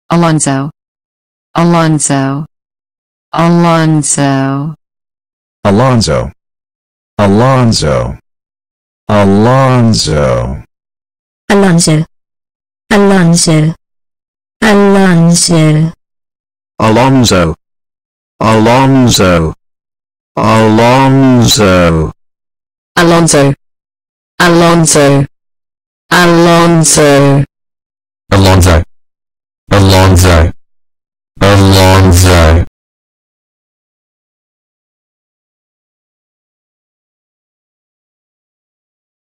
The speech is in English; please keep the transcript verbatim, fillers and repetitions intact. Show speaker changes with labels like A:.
A: Alonso, Alonso, Alonso,
B: Alonzo, Alonzo, Alonzo,
C: Alonso, Alonso, Alonso,
D: Alonzo, Alonzo, Alonzo,
A: Alonso, Alonso, Alonso,
E: Alonzo,